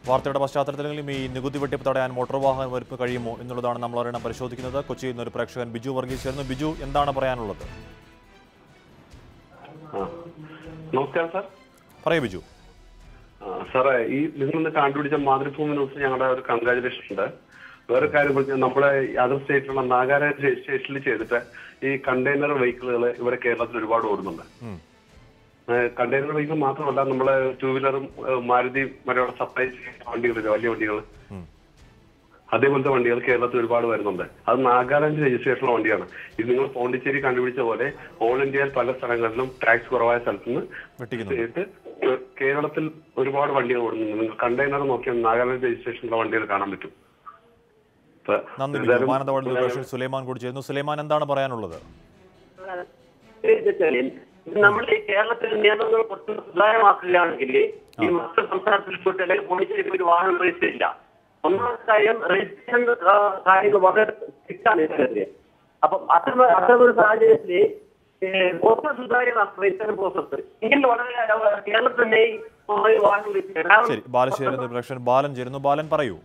വാർത്തയുടെ പശ്ചാത്തലത്തിലും ഈ നികുതി വെട്ടിപ്പ് തടയാൻ മോട്ടോർ വാഹന വകുപ്പ് കഴിയുമോ എന്നുള്ളതാണ് നമ്മളറിയണം പരിശോധിക്കുന്നത്. കൊച്ചിയിൽ നിന്നൊരു പ്രേക്ഷകൻ ബിജു വർഗീസ് ചേർന്നു. ബിജു, എന്താണ് പറയാനുള്ളത്? നമസ്കാരം സാർ. പറയൂ ബിജു. സാറേ, ഈ നിങ്ങൾ കണ്ടുപിടിച്ച മാതൃഭൂമി ന്യൂസ് ഞങ്ങളുടെ ഒരു കൺഗ്രാജുലേഷൻ ഉണ്ട്. വേറെ കാര്യം പറഞ്ഞാൽ നമ്മുടെ അതർ സ്റ്റേറ്റിലുള്ള നാഗാലാൻഡ് രജിസ്ട്രേഷനിൽ ചെയ്തിട്ട് ഈ കണ്ടെയ്നർ വെഹിക്കിളുകൾ ഇവിടെ കേരളത്തിൽ ഒരുപാട് ഓടുന്നുണ്ട്. കണ്ടെയ്നർ വെഹിക്കിൾ മാത്രമല്ല, നമ്മളെ ടൂ വീലറും മാരുതി മറ്റുള്ള സപ്ലൈ ചെയ്യുന്ന വണ്ടികളില്ല, വലിയ വണ്ടികൾ, അതേപോലത്തെ വണ്ടികൾ കേരളത്തിൽ ഒരുപാട് വരുന്നുണ്ട്. അത് നാഗാലാൻഡ് രജിസ്ട്രേഷനുള്ള വണ്ടിയാണ്. ഇത് നിങ്ങൾ പോണ്ടിച്ചേരി കണ്ടുപിടിച്ച പോലെ ഓൾ ഇന്ത്യയിൽ പല സ്ഥലങ്ങളിലും ടാക്സ് കുറവായ സ്ഥലത്ത് നിന്ന് കേരളത്തിൽ ഒരുപാട് വണ്ടികൾ ഓടുന്നുണ്ട്. നിങ്ങൾ കണ്ടെയ്നർ നോക്കിയാൽ നാഗാലാൻഡ് രജിസ്ട്രേഷനുള്ള വണ്ടികൾ കാണാൻ പറ്റും. സുലൈമാൻ കൂടി ചേരുന്നു. സുലൈമാൻ, എന്താണ് പറയാനുള്ളത്? നമ്മൾ ഈ കേരളത്തിൽ നിയമങ്ങൾ കുറച്ച് സുതാര്യമാക്കുകയാണെങ്കിൽ ഈ മറ്റ് സംസ്ഥാനത്തിൽ പോയിട്ട് അല്ലെങ്കിൽ പോണ്ടിച്ചേരി പോയിട്ട് വാഹനം രജിസ്റ്റർ ഇല്ല. ഒന്നാമത്തെ കാര്യം, രജിസ്ട്രേഷൻ കാര്യങ്ങൾ വളരെ സ്ട്രിക്റ്റാണ് ഇത്തരത്തില്. അപ്പം അത്തരമൊരു സാഹചര്യത്തിൽ കുറച്ച് സുതാര്യമാക്കുക ഇത്തരം പ്രോസസ്. എങ്കിൽ വളരെ കേരളത്തിൽ തന്നെ വാഹനം രജിസ്റ്റർ. ബാലൻ ചേരുന്നു. ബാലൻ, പറയൂ.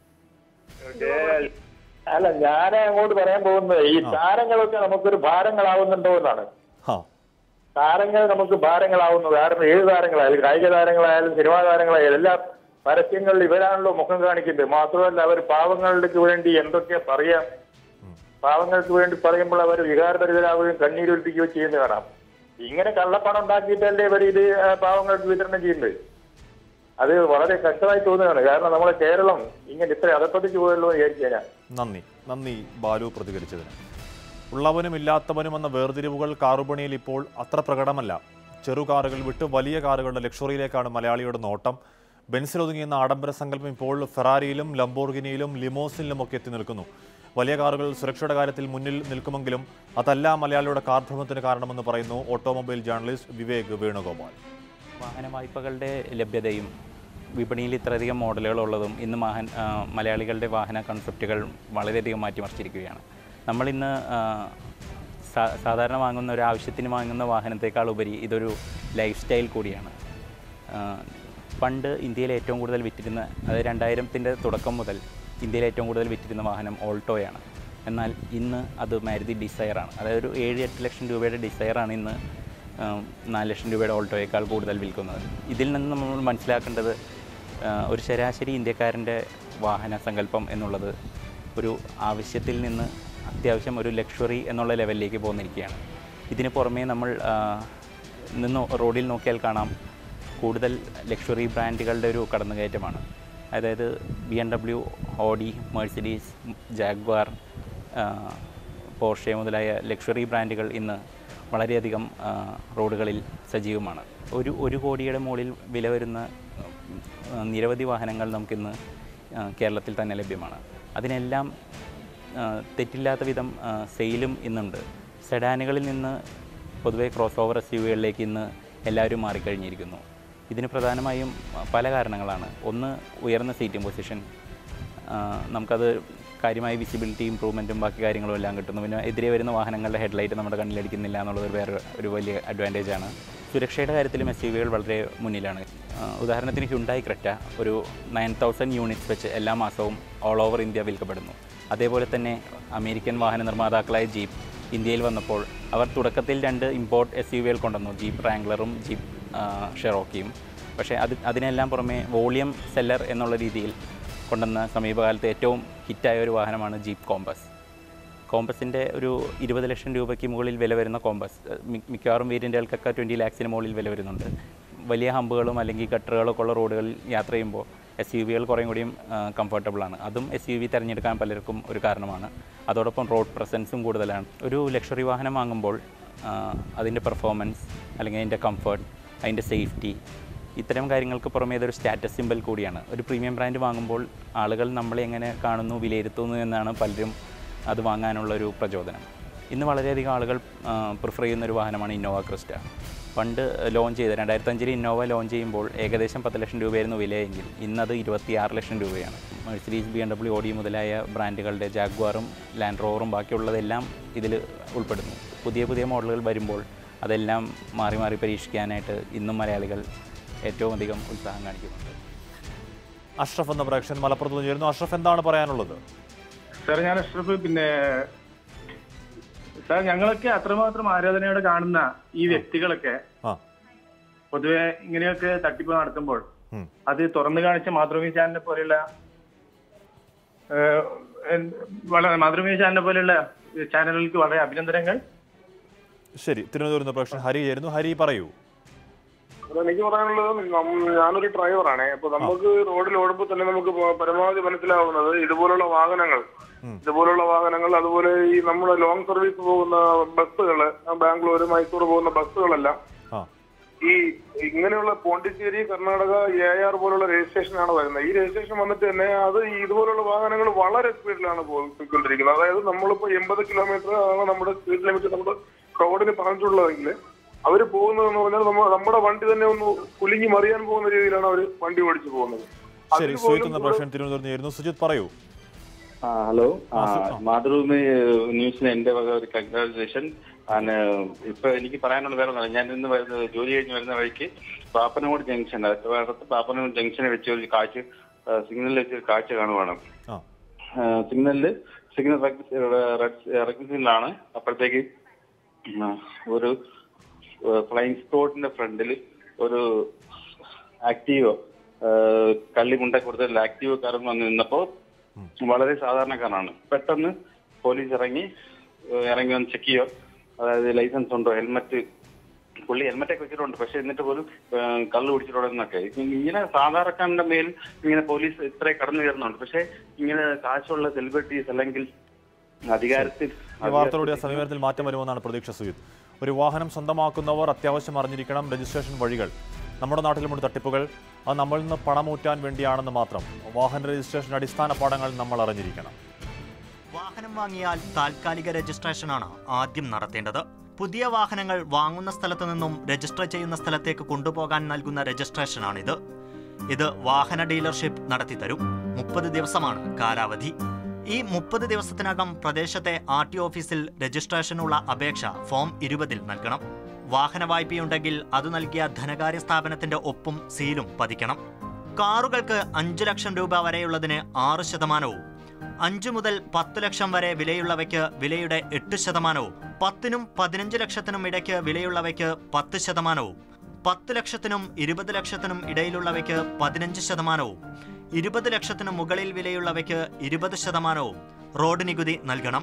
അല്ല, ഞാൻ അങ്ങോട്ട് പറയാൻ പോകുന്നത് ഈ താരങ്ങളൊക്കെ നമുക്കൊരു ഭാരങ്ങളാവുന്നുണ്ടോ എന്നാണ്. താരങ്ങൾ നമുക്ക് ഭാരങ്ങളാവുന്നു. കാരണം ഏത് താരങ്ങളായാലും, കായിക താരങ്ങളായാലും സിനിമാ താരങ്ങളായാലും എല്ലാം പരസ്യങ്ങളിൽ ഇവരാണല്ലോ മുഖം കാണിക്കുന്നത്. മാത്രമല്ല, അവർ പാവങ്ങൾക്ക് വേണ്ടി എന്തൊക്കെയാ പറയാം, പാവങ്ങൾക്ക് വേണ്ടി പറയുമ്പോൾ അവർ വികാരപരിതരാവുകയും കണ്ണീരൊലിപ്പിക്കുകയും ചെയ്യുന്നത് കാണാം. ഇങ്ങനെ കള്ളപ്പണം ഉണ്ടാക്കിയിട്ടല്ലേ ഇവർ ഇത് പാവങ്ങൾക്ക് വിതരണം ചെയ്യുന്നത്. അത് വളരെ കഷ്ടമായി തോന്നുകയാണ്. കാരണം നമ്മളെ കേരളം ഇങ്ങനെ ഇത്ര അതപ്പതിച്ചു പോയല്ലോ എന്ന് വിചാരിച്ചു ഞാൻ. നന്ദി ബാലു പ്രതികരിച്ചതിന്. ഉള്ളവനും ഇല്ലാത്തവനും എന്ന വേർതിരിവുകൾ കാറുപണിയിൽ ഇപ്പോൾ അത്ര പ്രകടമല്ല. ചെറു കാറുകൾ വിട്ട് വലിയ കാറുകളുടെ ലക്ഷറിയിലേക്കാണ് മലയാളിയുടെ നോട്ടം. ബെൻസിലൊതുങ്ങിയെന്ന ആഡംബര സങ്കല്പം ഇപ്പോൾ ഫെറാരിയിലും ലംബോർഗിനിയിലും ലിമോസിനിലും ഒക്കെ എത്തി നിൽക്കുന്നു. വലിയ കാറുകൾ സുരക്ഷയുടെ കാര്യത്തിൽ മുന്നിൽ നിൽക്കുമെങ്കിലും അതല്ല മലയാളിയുടെ കാർഭ്രമത്തിന് കാരണമെന്ന് പറയുന്നു ഓട്ടോമൊബൈൽ ജേർണലിസ്റ്റ് വിവേക് വേണുഗോപാൽ. വാഹന വായ്പകളുടെ ലഭ്യതയും വിപണിയിൽ ഇത്രയധികം മോഡലുകളുള്ളതും ഇന്ന് മലയാളികളുടെ വാഹന കൺസെപ്റ്റുകൾ വളരെയധികം മാറ്റിമറിച്ചിരിക്കുകയാണ്. നമ്മളിന്ന് സാധാരണ വാങ്ങുന്ന ഒരു ആവശ്യത്തിന് വാങ്ങുന്ന വാഹനത്തേക്കാൾ ഉപരി ഇതൊരു ലൈഫ് സ്റ്റൈൽ കൂടിയാണ്. പണ്ട് ഇന്ത്യയിൽ ഏറ്റവും കൂടുതൽ വിറ്റിരുന്ന, അതായത് 2000-ന്റെ തുടക്കം മുതൽ ഇന്ത്യയിൽ ഏറ്റവും കൂടുതൽ വിറ്റിരുന്ന വാഹനം ഓൾട്ടോയാണ്. എന്നാൽ ഇന്ന് അത് മാരുതി ഡിസയറാണ്. അതായത് ഒരു 7-8 ലക്ഷം രൂപയുടെ ഡിസയറാണ് ഇന്ന് 4 ലക്ഷം രൂപയുടെ ഓൾട്ടോയേക്കാൾ കൂടുതൽ വിൽക്കുന്നത്. ഇതിൽ നിന്ന് നമ്മൾ മനസ്സിലാക്കേണ്ടത് ഒരു ശരാശരി ഇന്ത്യക്കാരൻ്റെ വാഹന സങ്കല്പം എന്നുള്ളത് ഒരു ആവശ്യത്തിൽ നിന്ന് അത്യാവശ്യം ഒരു ലക്ഷറി എന്നുള്ള ലെവലിലേക്ക് പോന്നിരിക്കുകയാണ്. ഇതിന് പുറമേ നമ്മൾ റോഡിൽ നോക്കിയാൽ കാണാം കൂടുതൽ ലക്ഷറി ബ്രാൻഡുകളുടെ ഒരു കടന്നുകയറ്റമാണ്. അതായത് BMW, Audi, Mercedes, Jaguar, Porsche മുതലായ ലക്ഷറി ബ്രാൻഡുകൾ ഇന്ന് വളരെയധികം റോഡുകളിൽ സജീവമാണ്. 1 കോടിയുടെ മുകളിൽ വില വരുന്ന നിരവധി വാഹനങ്ങൾ നമുക്കിന്ന് കേരളത്തിൽ തന്നെ ലഭ്യമാണ്. അതിനെല്ലാം തെറ്റില്ലാത്ത വിധം സെയിലും ഇന്നുണ്ട്. സെഡാനുകളിൽ നിന്ന് പൊതുവെ ക്രോസ് ഓവർ SUV-കളിലേക്ക് ഇന്ന് എല്ലാവരും മാറിക്കഴിഞ്ഞിരിക്കുന്നു. ഇതിന് പ്രധാനമായും പല കാരണങ്ങളാണ്. ഒന്ന്, ഉയർന്ന സീറ്റിംഗ് പൊസിഷൻ. നമുക്കത് കാര്യമായ വിസിബിലിറ്റി ഇമ്പ്രൂവ്മെൻറ്റും ബാക്കി കാര്യങ്ങളും എല്ലാം കിട്ടുന്നു. പിന്നെ എതിരെ വരുന്ന വാഹനങ്ങളുടെ ഹെഡ്ലൈറ്റ് നമ്മുടെ കണ്ണിലടിക്കുന്നില്ല എന്നുള്ളത് വേറെ ഒരു വലിയ അഡ്വാൻറ്റേജാണ്. സുരക്ഷയുടെ കാര്യത്തിലും SUV-കൾ വളരെ മുന്നിലാണ്. ഉദാഹരണത്തിന് ഹ്യുണ്ടായി ക്രെറ്റ ഒരു 9000 യൂണിറ്റ്സ് വെച്ച് എല്ലാ മാസവും ഓൾ ഓവർ ഇന്ത്യ വിൽക്കപ്പെടുന്നു. അതേപോലെ തന്നെ അമേരിക്കൻ വാഹന നിർമ്മാതാക്കളായ ജീപ്പ് ഇന്ത്യയിൽ വന്നപ്പോൾ അവർ തുടക്കത്തിൽ 2 ഇമ്പോർട്ട് SUV-കൾ കൊണ്ടുവന്നു, ജീപ്പ് റാംഗ്ലറും ജീപ്പ് ഷെറോക്കിയും. പക്ഷേ അതിനെല്ലാം പുറമെ വോളിയം സെല്ലർ എന്നുള്ള രീതിയിൽ കൊണ്ടുവന്ന സമീപകാലത്ത് ഏറ്റവും ഹിറ്റായ ഒരു വാഹനമാണ് ജീപ്പ് കോമ്പസ്. കോമ്പസിൻ്റെ ഒരു 20 ലക്ഷം രൂപയ്ക്ക് മുകളിൽ വില വരുന്ന കോമ്പസ് മിക്കവാറും വേരിയൻ്റുകൾക്കൊക്കെ 20 ലാക്സിന് മുകളിൽ വില വരുന്നുണ്ട്. വലിയ ഹമ്പുകളും അല്ലെങ്കിൽ ഗട്ടറുകളൊക്കെ ഉള്ള റോഡുകളിൽ യാത്ര ചെയ്യുമ്പോൾ SUV-കൾ കുറേ കൂടിയും കംഫർട്ടബിളാണ്. അതും SUV തിരഞ്ഞെടുക്കാൻ പലർക്കും ഒരു കാരണമാണ്. അതോടൊപ്പം റോഡ് പ്രസൻസും കൂടുതലാണ്. ഒരു ലക്ഷറി വാഹനം വാങ്ങുമ്പോൾ അതിൻ്റെ പെർഫോമൻസ് അല്ലെങ്കിൽ അതിൻ്റെ കംഫർട്ട്, അതിൻ്റെ സേഫ്റ്റി, ഇത്തരം കാര്യങ്ങൾക്ക് പുറമേ ഇതൊരു സ്റ്റാറ്റസ് സിമ്പൽ കൂടിയാണ്. ഒരു പ്രീമിയം ബ്രാൻഡ് വാങ്ങുമ്പോൾ ആളുകൾ നമ്മളെ എങ്ങനെ കാണുന്നു, വിലയിരുത്തുന്നു എന്നാണ് പലരും അത് വാങ്ങാനുള്ളൊരു പ്രചോദനം. ഇന്ന് വളരെയധികം ആളുകൾ പ്രിഫർ ചെയ്യുന്നൊരു വാഹനമാണ് ഇന്നോവ ക്രിസ്റ്റ. പണ്ട് ലോഞ്ച് ചെയ്ത 2005 ഇന്നോവ ലോഞ്ച് ചെയ്യുമ്പോൾ ഏകദേശം 10 ലക്ഷം രൂപയായിരുന്നു വിലയെങ്കിൽ ഇന്നത് 26 ലക്ഷം രൂപയാണ്. മെഴ്സിഡീസ്, BMW, ഓഡി മുതലായ ബ്രാൻഡുകളുടെ ജാഗ്വാറും ലാൻഡ് റോവറും ബാക്കിയുള്ളതെല്ലാം ഇതിൽ ഉൾപ്പെടുന്നു. പുതിയ മോഡലുകൾ വരുമ്പോൾ അതെല്ലാം മാറി പരീക്ഷിക്കാനായിട്ട് ഇന്നും മലയാളികൾ ഏറ്റവും അധികം ഉത്സാഹം കാണിക്കുന്നുണ്ട്. അഷ്റഫ് എന്ന പ്രേക്ഷകൻ മലപ്പുറത്ത് നിന്ന് ചേരുന്നു. അഷ്റഫ്, എന്താണ് പറയാനുള്ളത്? സാർ, ഞാൻ അഷ്റഫ്. സാർ, ഞങ്ങളൊക്കെ അത്രമാത്രം ആരാധനയോടെ കാണുന്ന ഈ വ്യക്തികളൊക്കെ പൊതുവെ ഇങ്ങനെയൊക്കെ തട്ടിപ്പ് നടത്തുമ്പോൾ അത് തുറന്നു കാണിച്ച മാതൃഭൂമി ചാനലിനെ പോലെയുള്ള ചാനലുകൾക്ക് വളരെ അഭിനന്ദനങ്ങൾ. ശരി, തിരുവനന്തപുരം പ്രേക്ഷകൻ ഹരി ചേരുന്നു. ഹരി, പറയൂ. എനിക്ക് പറയാനുള്ളത്, ഞാനൊരു ഡ്രൈവറാണ്. അപ്പൊ നമുക്ക് റോഡിൽ ഓടുമ്പോൾ തന്നെ നമുക്ക് പരമാവധി മനസ്സിലാവുന്നത് ഇതുപോലുള്ള വാഹനങ്ങൾ അതുപോലെ ഈ നമ്മുടെ ലോങ് സർവീസ് പോകുന്ന ബസ്സുകള്, ബാംഗ്ലൂർ മൈസൂർ പോകുന്ന ബസ്സുകളെല്ലാം ഈ ഇങ്ങനെയുള്ള പോണ്ടിച്ചേരി കർണാടക AR പോലുള്ള രജിസ്ട്രേഷനാണ് വരുന്നത്. ഈ രജിസ്ട്രേഷൻ വന്നിട്ട് തന്നെ അത് ഇതുപോലുള്ള വാഹനങ്ങൾ വളരെ സ്പീഡിലാണ് പോയിക്കൊണ്ടിരിക്കുന്നത്. അതായത് നമ്മളിപ്പോ 80 കിലോമീറ്റർ ആണ് നമ്മുടെ സ്പീഡ് ലിമിറ്റ് നമ്മുടെ റോഡിന് പറഞ്ഞിട്ടുള്ളതെങ്കിൽ അവര് പോകുന്നതെന്ന് പറഞ്ഞാൽ നമ്മുടെ വണ്ടി തന്നെ ഒന്ന് കുലുങ്ങി മറിയാൻ പോകുന്ന രീതിയിലാണ് അവർ വണ്ടി ഓടിച്ചു പോകുന്നത്. ശരി, സുജിത് പറയൂ. ഹലോ, മാതൃഭൂമി ന്യൂസിന് എന്റെ വക ഒരു കൺഗ്രാജുലേഷൻ. ഇപ്പൊ എനിക്ക് പറയാനുള്ള വേറെ ഒന്നുമില്ല. ഞാൻ ഇന്ന് ജോലി കഴിഞ്ഞ് വരുന്ന വഴിക്ക് പാപ്പനംകോട് ജംഗ്ഷൻ, പാപ്പനംകോട് ജംഗ്ഷനെ വെച്ച് ഒരു സിഗ്നലിൽ വെച്ച് ഒരു കാഴ്ച കാണുവാണ്. സിഗ്നൽ റെഡ് സിഗ്നലാണ്. അപ്പോഴത്തേക്ക് ഒരു ഫ്ലൈയിങ് സ്പോട്ടിന്റെ ഫ്രണ്ടിൽ ഒരു ആക്റ്റീവോ കള്ളിമുണ്ട കൂടുതൽ ആക്റ്റീവോ കാരൻ വന്ന് നിന്നപ്പോ വളരെ സാധാരണക്കാരനാണ്. പെട്ടെന്ന് പോലീസ് ഇറങ്ങി വന്ന് ചെക്ക് ചെയ്യോ, അതായത് ലൈസൻസ് ഉണ്ടോ, പുള്ളി ഹെൽമെറ്റൊക്കെ വെച്ചിട്ടുണ്ട്, പക്ഷെ എന്നിട്ട് പോലും കള്ളു കുടിച്ചിട്ടുണ്ടെന്നൊക്കെ. ഇങ്ങനെ സാധാരണക്കാരന്റെ മേൽ ഇങ്ങനെ പോലീസ് ഇത്ര കടന്നു കയറുന്നുണ്ട്. പക്ഷെ ഇങ്ങനെ കാശുള്ള സെലിബ്രിറ്റീസ് അല്ലെങ്കിൽ അധികാരത്തിൽ വാർത്തകളുടെ സമീപനത്തിൽ മാറ്റം വരുമെന്നാണ് പ്രതീക്ഷ. സുജിത്, ഒരു വാഹനം സ്വന്തമാക്കുന്നവർ അത്യാവശ്യം അറിഞ്ഞിരിക്കണം രജിസ്ട്രേഷൻ വഴികൾ. നമ്മുടെ നാട്ടിലുമുണ്ട് തട്ടിപ്പുകൾ. അത് നമ്മളിൽ നിന്ന് പണമൂറ്റാൻ വേണ്ടിയാണെന്ന് മാത്രം. വാഹന രജിസ്ട്രേഷൻ അടിസ്ഥാന പാഠങ്ങൾ നമ്മൾ അറിഞ്ഞിരിക്കണം. വാഹനം വാങ്ങിയാൽ താൽക്കാലിക രജിസ്ട്രേഷനാണ് ആദ്യം നടത്തേണ്ടത്. പുതിയ വാഹനങ്ങൾ വാങ്ങുന്ന സ്ഥലത്തു നിന്നും രജിസ്റ്റർ ചെയ്യുന്ന സ്ഥലത്തേക്ക് കൊണ്ടുപോകാൻ നൽകുന്ന രജിസ്ട്രേഷനാണിത്. ഇത് വാഹന ഡീലർഷിപ്പ് നടത്തിത്തരും. 30 ദിവസമാണ് കാലാവധി. ഈ 30 ദിവസത്തിനകം പ്രദേശത്തെ RTO ഓഫീസിൽ രജിസ്ട്രേഷനുള്ള അപേക്ഷ ഫോം 20 നൽകണം. വാഹന വായ്പയുണ്ടെങ്കിൽ അത് നൽകിയ ധനകാര്യ സ്ഥാപനത്തിന്റെ ഒപ്പും സീലും പതിക്കണം. കാറുകൾക്ക് 5 ലക്ഷം രൂപ വരെയുള്ളതിന് 6%, 5 മുതൽ 10 ലക്ഷം വരെ വിലയുള്ളവയ്ക്ക് വിലയുടെ 8%, 10നും 15 ലക്ഷത്തിനും ഇടയ്ക്ക് വിലയുള്ളവയ്ക്ക് 10%, 10 ലക്ഷത്തിനും 20 ലക്ഷത്തിനും ഇടയിലുള്ളവയ്ക്ക് 15%, 20 ലക്ഷത്തിനു മുകളിൽ വിലയുള്ളവയ്ക്ക് 20%, റോഡ് നികുതി നൽകണം.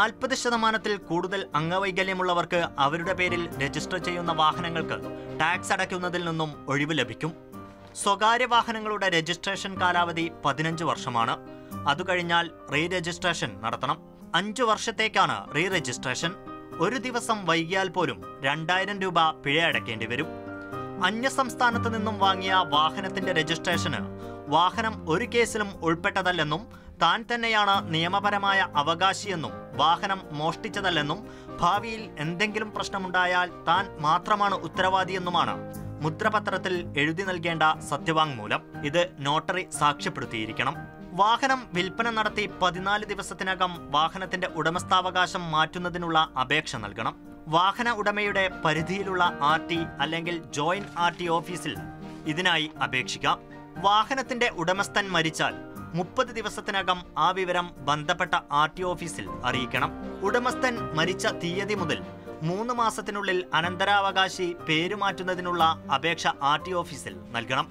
40%-ൽ കൂടുതൽ അംഗവൈകല്യമുള്ളവർക്ക് അവരുടെ പേരിൽ രജിസ്റ്റർ ചെയ്യുന്ന വാഹനങ്ങൾക്ക് ടാക്സ് അടയ്ക്കുന്നതിൽ നിന്നും ഒഴിവ് ലഭിക്കും. സ്വകാര്യ വാഹനങ്ങളുടെ രജിസ്ട്രേഷൻ കാലാവധി 15 വർഷമാണ്. അതുകഴിഞ്ഞാൽ റീ രജിസ്ട്രേഷൻ നടത്തണം. 5 വർഷത്തേക്കാണ് റീ രജിസ്ട്രേഷൻ. ഒരു ദിവസം വൈകിയാൽ പോലും 2000 രൂപ പിഴ അടയ്ക്കേണ്ടി വരും. അന്യസംസ്ഥാനത്ത് നിന്നും വാങ്ങിയ വാഹനത്തിന്റെ രജിസ്ട്രേഷന് വാഹനം ഒരു കേസിലും ഉൾപ്പെട്ടതല്ലെന്നും താൻ തന്നെയാണ് നിയമപരമായ അവകാശിയെന്നും വാഹനം മോഷ്ടിച്ചതല്ലെന്നും ഭാവിയിൽ എന്തെങ്കിലും പ്രശ്നമുണ്ടായാൽ താൻ മാത്രമാണ് ഉത്തരവാദിയെന്നുമാണ് മുദ്രപത്രത്തിൽ എഴുതി നൽകേണ്ട സത്യവാങ്മൂലം. ഇത് നോട്ടറി സാക്ഷ്യപ്പെടുത്തിയിരിക്കണം. വാഹനം വിൽപ്പന നടത്തി 14 ദിവസത്തിനകം വാഹനത്തിന്റെ ഉടമസ്ഥാവകാശം മാറ്റുന്നതിനുള്ള അപേക്ഷ നൽകണം. വാഹന ഉടമയുടെ പരിധിയിലുള്ള RT അല്ലെങ്കിൽ ജോയിന്റ് RT ഓഫീസിൽ ഇതിനായി അപേക്ഷിക്കാം. വാഹനത്തിന്റെ ഉടമസ്ഥൻ മരിച്ചാൽ 30 ദിവസത്തിനകം ആ വിവരം ബന്ധപ്പെട്ട RT ഓഫീസിൽ അറിയിക്കണം. ഉടമസ്ഥൻ മരിച്ച തീയതി മുതൽ 3 മാസത്തിനുള്ളിൽ അനന്തരാവകാശി പേരുമാറ്റുന്നതിനുള്ള അപേക്ഷ RT ഓഫീസിൽ നൽകണം.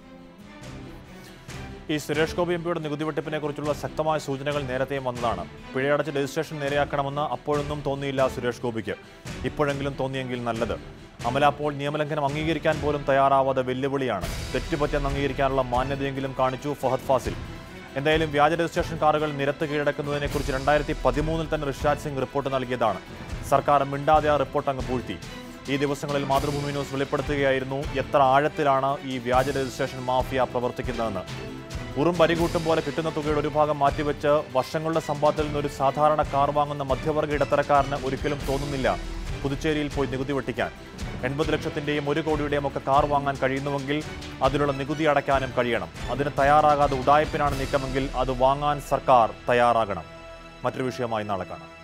ഈ സുരേഷ് ഗോപി MPയുടെ നികുതി വെട്ടിപ്പിനെ കുറിച്ചുള്ള ശക്തമായ സൂചനകൾ നേരത്തെയും വന്നതാണ്. പിഴയടച്ച് രജിസ്ട്രേഷൻ നേരെയാക്കണമെന്ന് അപ്പോഴൊന്നും തോന്നിയില്ല സുരേഷ് ഗോപിക്ക്. ഇപ്പോഴെങ്കിലും തോന്നിയെങ്കിൽ നല്ലത്. അമല അപ്പോൾ നിയമലംഘനം അംഗീകരിക്കാൻ പോലും തയ്യാറാവാതെ വെല്ലുവിളിയാണ്. തെറ്റുപറ്റിയെന്ന് അംഗീകരിക്കാനുള്ള മാന്യതയെങ്കിലും കാണിച്ചു ഫഹദ് ഫാസിൽ. എന്തായാലും വ്യാജ രജിസ്ട്രേഷൻ കാറുകൾ നിരത്ത് കീഴടക്കുന്നതിനെക്കുറിച്ച് 2013 തന്നെ ഋഷാദ് സിംഗ് റിപ്പോർട്ട് നൽകിയതാണ്. സർക്കാർ മിണ്ടാതെ ആ റിപ്പോർട്ട് അങ്ങ് പൂഴ്ത്തി. ഈ ദിവസങ്ങളിൽ മാതൃഭൂമി ന്യൂസ് വെളിപ്പെടുത്തുകയായിരുന്നു എത്ര ആഴത്തിലാണ് ഈ വ്യാജ രജിസ്ട്രേഷൻ മാഫിയ പ്രവർത്തിക്കുന്നതെന്ന്. വരികൂട്ടും പോലെ കിട്ടുന്ന തുകയുടെ ഒരു ഭാഗം മാറ്റിവെച്ച് വർഷങ്ങളുടെ സമ്പാദത്തിൽ നിന്നൊരു സാധാരണ കാർ വാങ്ങുന്ന മധ്യവർഗ ഇടത്തരക്കാരന് ഒരിക്കലും തോന്നുന്നില്ല പുതുച്ചേരിയിൽ പോയി നികുതി വെട്ടിക്കാൻ. 80 ലക്ഷത്തിൻ്റെയും 1 കോടിയുടെയും ഒക്കെ കാർ വാങ്ങാൻ കഴിയുന്നുവെങ്കിൽ അതിലുള്ള നികുതി അടയ്ക്കാനും കഴിയണം. അതിന് തയ്യാറാകാതെ ഉഡായിപ്പിനാണ് നീക്കമെങ്കിൽ അത് വാങ്ങാൻ സർക്കാർ തയ്യാറാകണം. മറ്റൊരു വിഷയമായി നാളെ കാണാം.